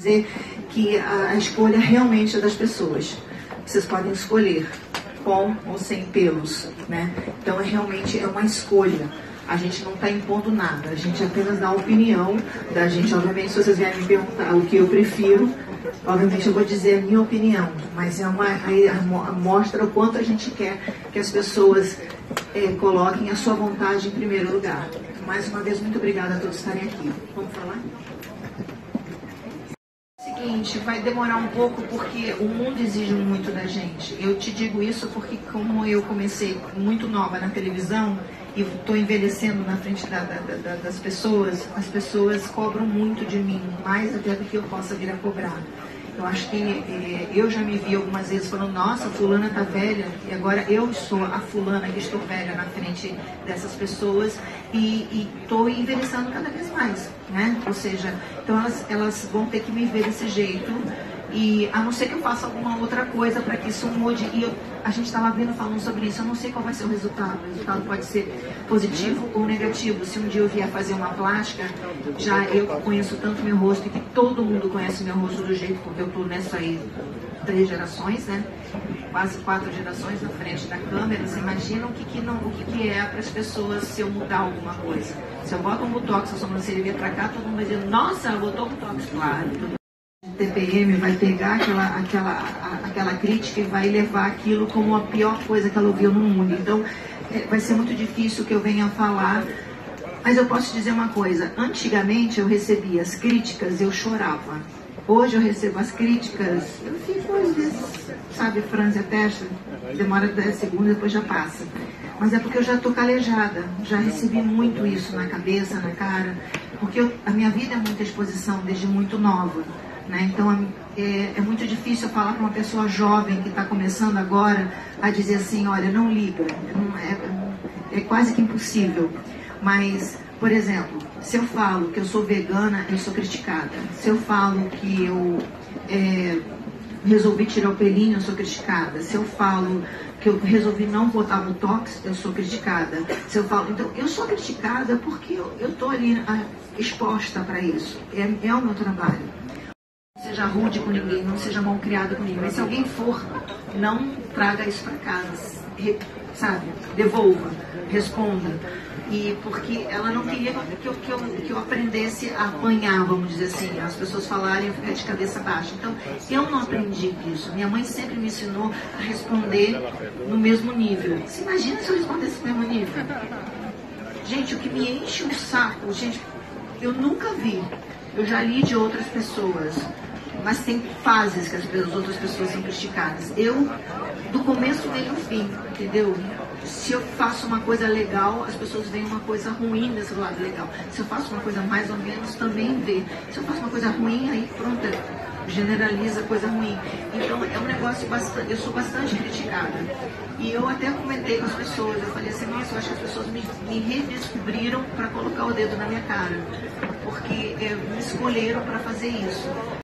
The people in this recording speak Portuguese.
dizer que a escolha realmente é das pessoas. Vocês podem escolher com ou sem pelos, né? Então realmente é uma escolha. A gente não está impondo nada, a gente apenas dá a opinião da gente. Obviamente, se vocês vierem me perguntar o que eu prefiro, obviamente eu vou dizer a minha opinião, mas aí mostra o quanto a gente quer que as pessoas coloquem a sua vontade em primeiro lugar. Mais uma vez, muito obrigada a todos estarem aqui. Vamos falar? Seguinte, vai demorar um pouco porque o mundo exige muito da gente. Eu te digo isso porque como eu comecei muito nova na televisão e estou envelhecendo na frente das pessoas, as pessoas cobram muito de mim, mais até do que eu possa vir a cobrar. Eu acho que eu já me vi algumas vezes falando, nossa, fulana tá velha, e agora eu sou a fulana que estou velha na frente dessas pessoas e estou envelhecendo cada vez mais, né? Ou seja, então elas vão ter que me ver desse jeito, e a não ser que eu faça alguma outra coisa para que isso mude. E a gente estava falando sobre isso, eu não sei qual vai ser o resultado. O resultado pode ser positivo ou negativo. Se um dia eu vier fazer uma plástica, já eu conheço tanto meu rosto e que todo mundo conhece meu rosto do jeito, porque eu estou nessa aí 3 gerações, né? Quase 4 gerações na frente da câmera. Você imagina o que é para as pessoas se eu mudar alguma coisa. Se eu boto um botox, a sobrancelha vir para cá, todo mundo vai dizer, nossa, ela botou botox, claro. TPM vai pegar aquela crítica e vai levar aquilo como a pior coisa que ela ouviu no mundo. Então, vai ser muito difícil que eu venha falar. Mas eu posso dizer uma coisa. Antigamente, eu recebia as críticas e eu chorava. Hoje, eu recebo as críticas, eu fico, às vezes, sabe, franze a testa, demora 10 segundos, depois já passa. Mas é porque eu já estou calejada. Já recebi muito isso na cabeça, na cara. Porque a minha vida é muita exposição desde muito nova. Né? Então é muito difícil falar para uma pessoa jovem que está começando agora a dizer assim, olha, não liga, é quase que impossível. Mas, por exemplo, se eu falo que eu sou vegana, eu sou criticada. Se eu falo que eu resolvi tirar o pelinho, eu sou criticada. Se eu falo que eu resolvi não botar botox, eu sou criticada. Se eu falo, então eu sou criticada porque eu estou ali exposta para isso. É o meu trabalho. Não seja rude com ninguém, não seja mal criado com ninguém. Mas se alguém for, não traga isso para casa, sabe? Devolva, responda. E porque ela não queria que eu aprendesse a apanhar, vamos dizer assim, as pessoas falarem e eu ficar de cabeça baixa. Então, eu não aprendi isso. Minha mãe sempre me ensinou a responder no mesmo nível. Você imagina se eu respondesse no mesmo nível? Gente, o que me enche o saco, gente, eu nunca vi. Eu já li de outras pessoas. Mas tem fases que as outras pessoas são criticadas. Eu, do começo veio o fim, entendeu? Se eu faço uma coisa legal, as pessoas veem uma coisa ruim desse lado legal. Se eu faço uma coisa mais ou menos, também vê. Se eu faço uma coisa ruim, aí pronto, generaliza coisa ruim. Então é um negócio bastante, eu sou bastante criticada. E eu até comentei com as pessoas, eu falei assim, nossa, eu acho que as pessoas me redescobriram para colocar o dedo na minha cara. Porque me escolheram para fazer isso.